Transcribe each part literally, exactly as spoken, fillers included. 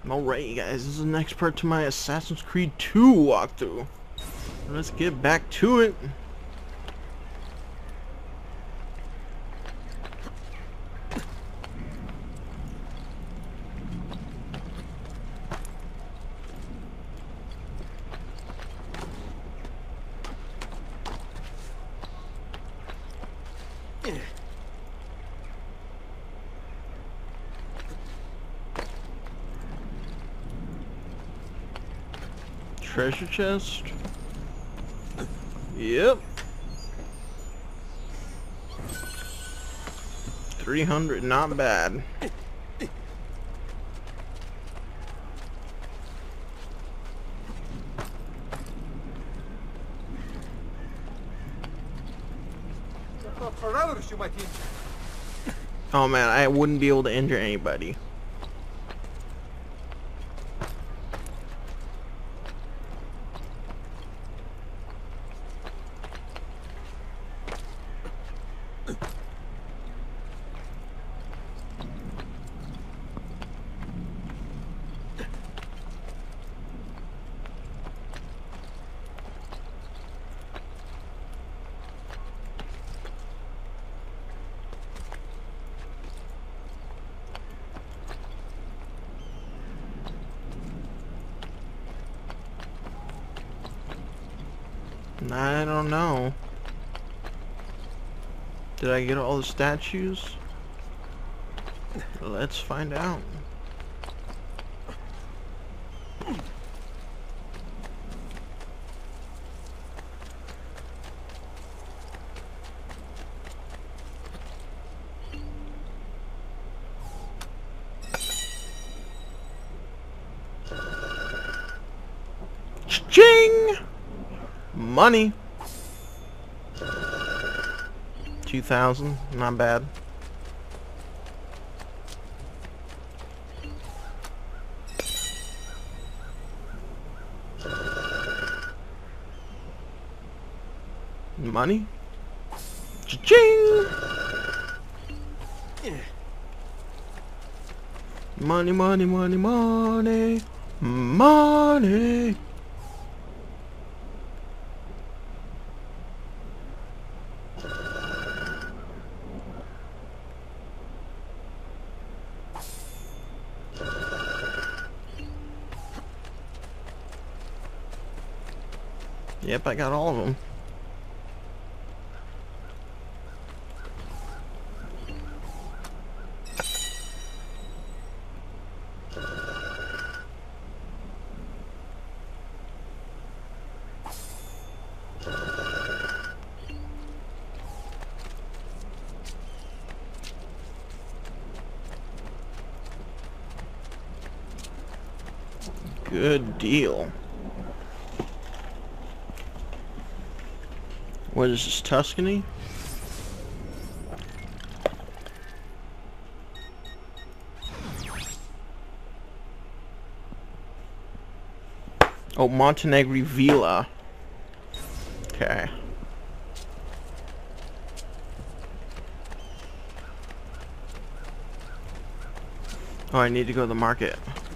Alright, you guys, this is the next part to my Assassin's Creed two walkthrough. Let's get back to it. Treasure chest. Yep. three hundred, not bad. Oh man, I wouldn't be able to injure anybody. I don't know. Did I get all the statues? Let's find out. Ching! Money. Two thousand, not bad. Money. Cha-ching! Money, money, money, money, money. Yep, I got all of them. Good deal. What is this, Tuscany? Oh, Montenegro Villa. Okay. Oh, I need to go to the market.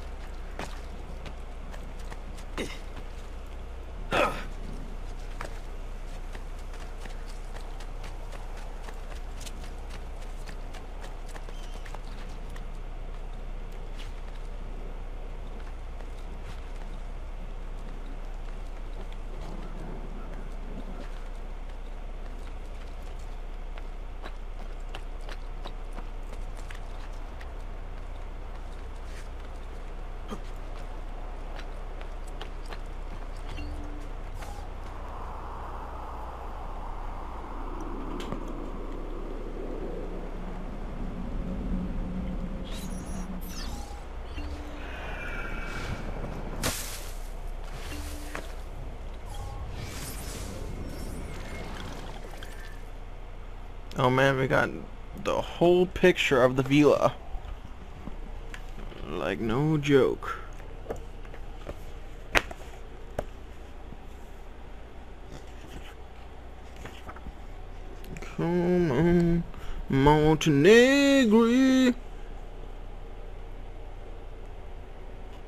Oh man, we got the whole picture of the villa. Like, no joke. Come on, Montenegro.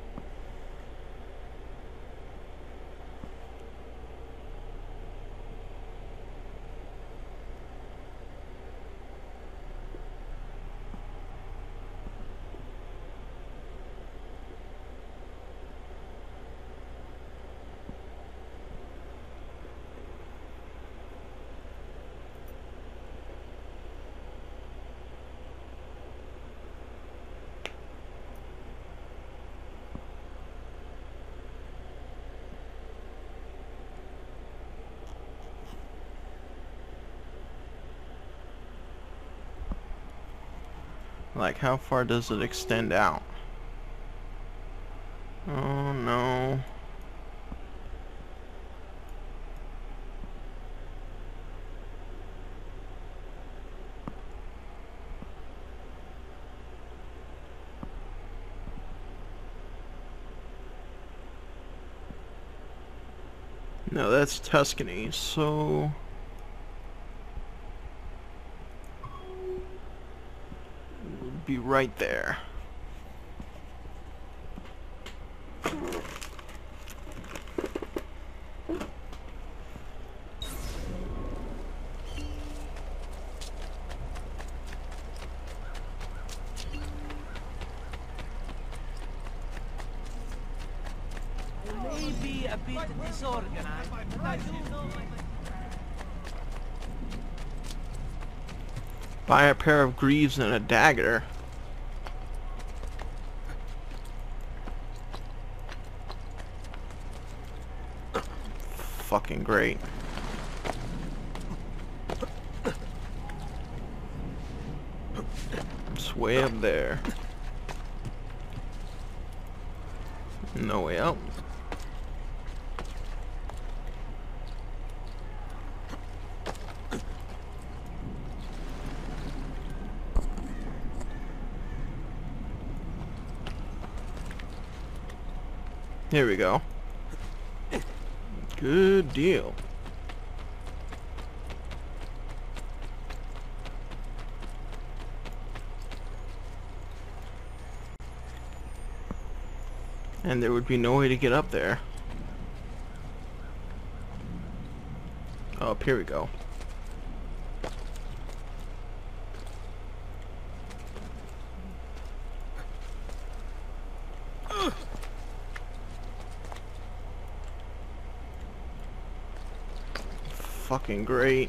Like, how far does it extend out? Oh no. No, that's Tuscany, so... We'll be right there. Maybe a bit disorganized, but I do know. Buy a pair of greaves and a dagger. Fucking great. It's way up there. No way out. Here we go. Good deal. And there would be no way to get up there. Oh, up here we go. Fucking great.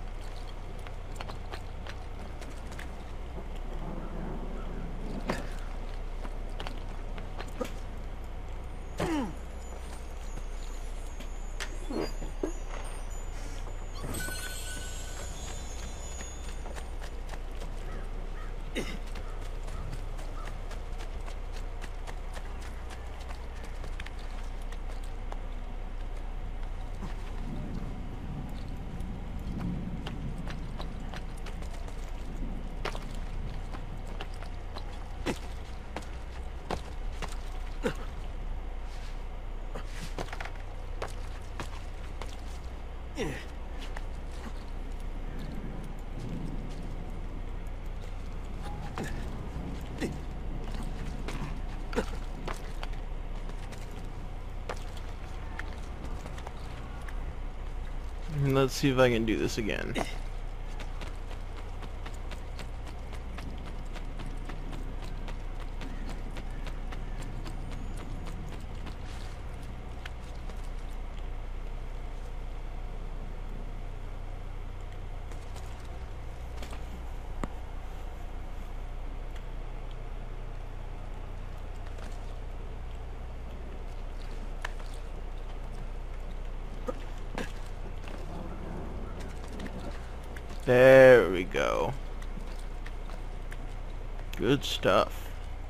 Let's see if I can do this again. There we go. Good stuff.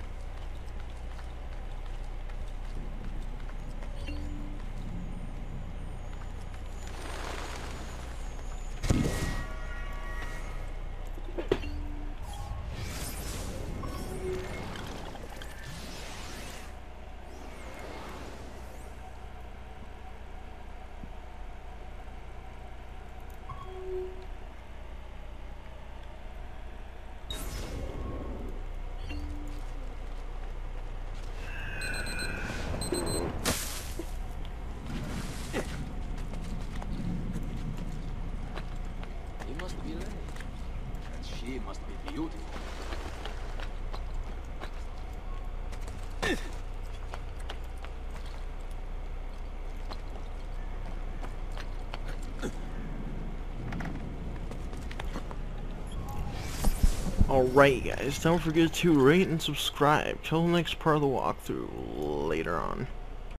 She must be beautiful. Alright guys, don't forget to rate and subscribe. Till the next part of the walkthrough later on.